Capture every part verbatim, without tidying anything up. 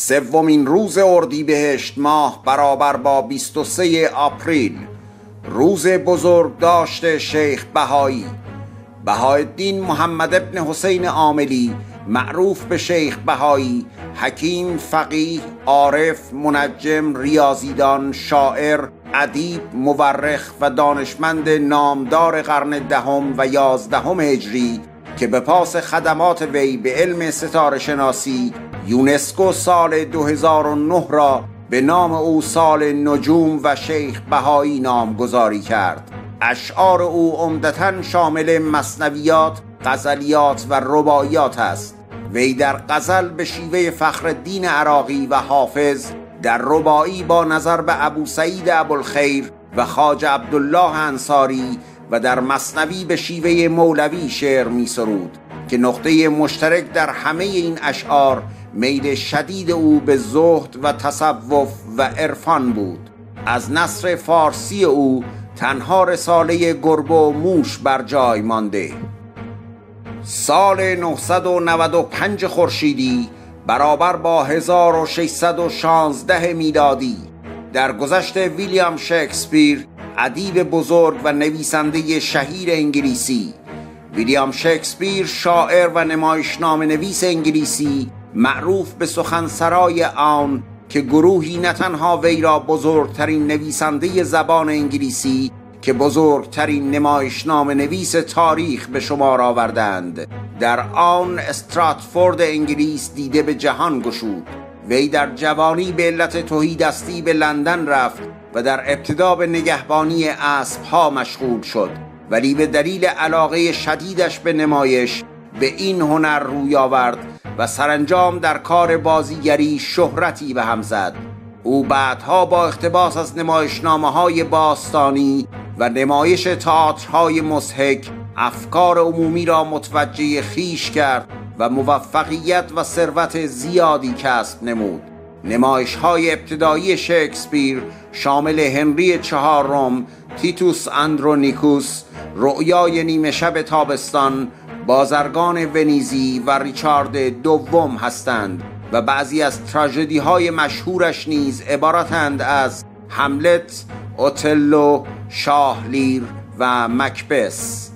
سومین روز اردیبهشت ماه برابر با بیست و سه آپریل، روز بزرگ داشته شیخ بهایی بهاءالدین محمد ابن حسین عاملی، معروف به شیخ بهایی، حکیم، فقیه، عارف، منجم، ریاضیدان، شاعر، ادیب، مورخ و دانشمند نامدار قرن دهم و یازدهم هجری که به پاس خدمات وی به علم ستاره شناسی یونسکو سال دو هزار و نه را به نام او سال نجوم و شیخ بهایی نامگذاری کرد. اشعار او عمدتاً شامل مثنویات، غزلیات و رباعیات است. وی در غزل به شیوه فخرالدین عراقی و حافظ، در رباعی با نظر به ابو سعید ابوالخیر و خواجه عبدالله انصاری و در مثنوی به شیوه مولوی شعر می سرود که نقطه مشترک در همه این اشعار میل شدید او به زهد و تصوف و عرفان بود. از نثر فارسی او تنها رساله گربه و موش بر جای مانده. سال نهصد و نود و پنج خورشیدی برابر با هزار و ششصد و شانزده میلادی در گذشت ویلیام شکسپیر، ادیب بزرگ و نویسنده شهیر انگلیسی. ویلیام شکسپیر شاعر و نمایشنامه نویس انگلیسی معروف به سخنسرای آن که گروهی نه تنها وی را بزرگترین نویسنده زبان انگلیسی که بزرگترین نمایشنامه نویس تاریخ به شمار آوردند، در آن استراتفورد انگلیس دیده به جهان گشود. وی در جوانی به علت تهیدستی به لندن رفت و در ابتدا به نگهبانی اسب‌ها مشغول شد، ولی به دلیل علاقه شدیدش به نمایش به این هنر روی آورد و سرانجام در کار بازیگری شهرتی به هم زد. او بعدها با اقتباس از نمایشنامه‌های باستانی و نمایش تئاترهای مضحک افکار عمومی را متوجه خویش کرد و موفقیت و ثروت زیادی کسب نمود. نمایش‌های ابتدایی شکسپیر شامل هنری چهارم، تیتوس اندرونیکوس، رؤیای نیمه شب تابستان، بازرگان ونیزی و ریچارد دوم هستند و بعضی از تراژدی های مشهورش نیز عبارتند از هملت، اوتلو، شاه لیر و مکبث.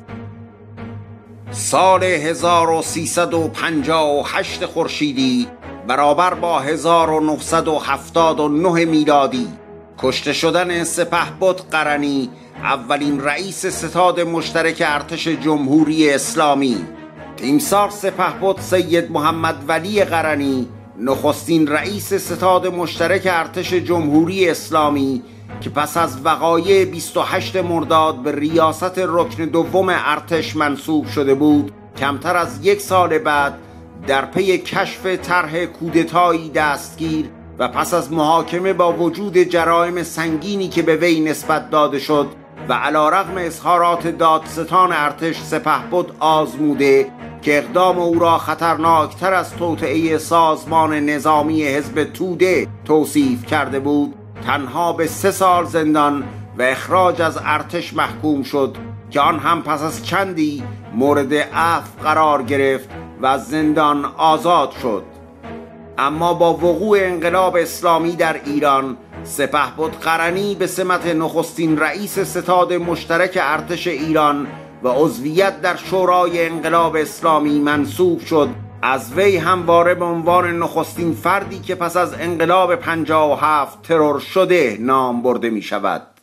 سال هزار و سیصد و پنجاه و هشت خورشیدی برابر با هزار و نهصد و هفتاد و نه میلادی، کشته شدن سپهبد قرنی، اولین رئیس ستاد مشترک ارتش جمهوری اسلامی. تیمسار سپهبد سید محمد ولی قرنی، نخستین رئیس ستاد مشترک ارتش جمهوری اسلامی که پس از وقایع بیست و هشتم مرداد به ریاست رکن دوم ارتش منصوب شده بود، کمتر از یک سال بعد در پی کشف طرح کودتایی دستگیر و پس از محاکمه با وجود جرائم سنگینی که به وی نسبت داده شد و علیرغم اظهارات دادستان ارتش سپهبد آزموده که اقدام او را خطرناکتر از توطئه سازمان نظامی حزب توده توصیف کرده بود، تنها به سه سال زندان و اخراج از ارتش محکوم شد که آن هم پس از چندی مورد عفو قرار گرفت و از زندان آزاد شد. اما با وقوع انقلاب اسلامی در ایران، سپهبد قرنی به سمت نخستین رئیس ستاد مشترک ارتش ایران و عضویت در شورای انقلاب اسلامی منصوب شد. از وی همواره به عنوان نخستین فردی که پس از انقلاب پنجاه و هفت ترور شده نام برده می شود.